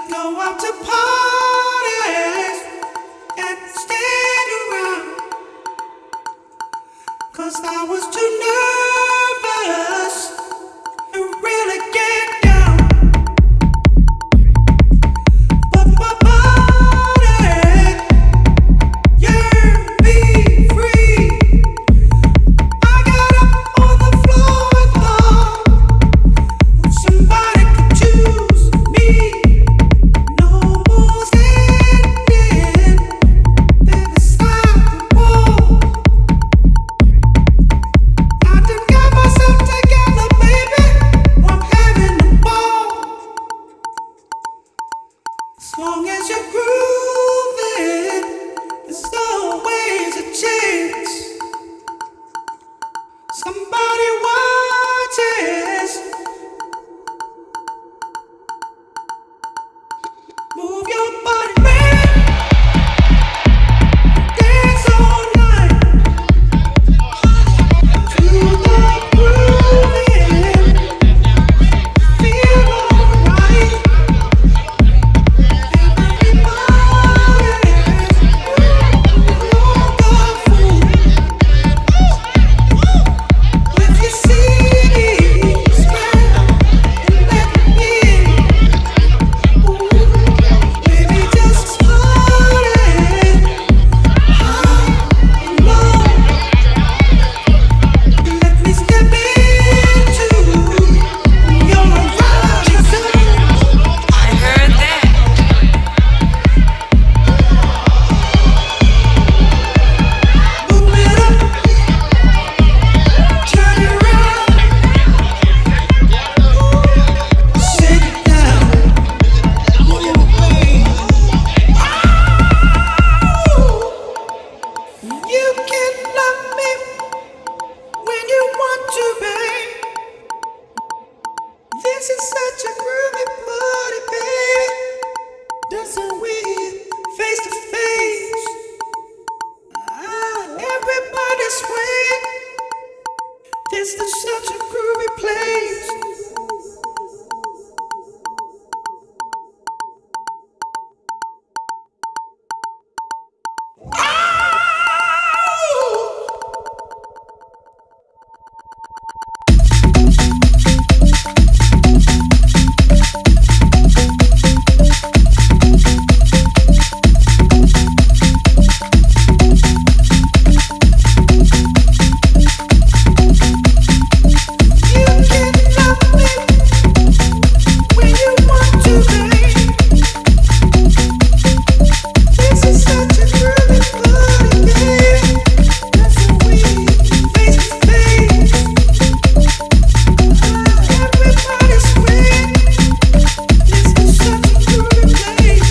go out to parties and stand around, 'cause I was too nervous to really get down. But my body yearned be free. I got up on the floor and thought somebody could choose me. No more standing there beside the wall. I done got myself together, baby. I'm having a ball. As long as you're grooving, there's always a chance. Somebody watches. Move your body, man. Dance all night to the grooving. Feel alright. Everybody's wonderful. If you see me, smile and let me in. Baby, just party high and low. Let me step into your horizon. I heard that. Move it up, turn it around, shake it down. You can love me when you want to, babe. This is such a groovy party, baby. Dancing with face to face. Everybody swing. This is such a groovy place. You can love me when you want to, babe. This is such a groovy party, baby. Dancing with face to face. Everybody swing. This is such a groovy place.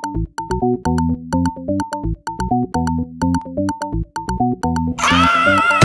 Ah!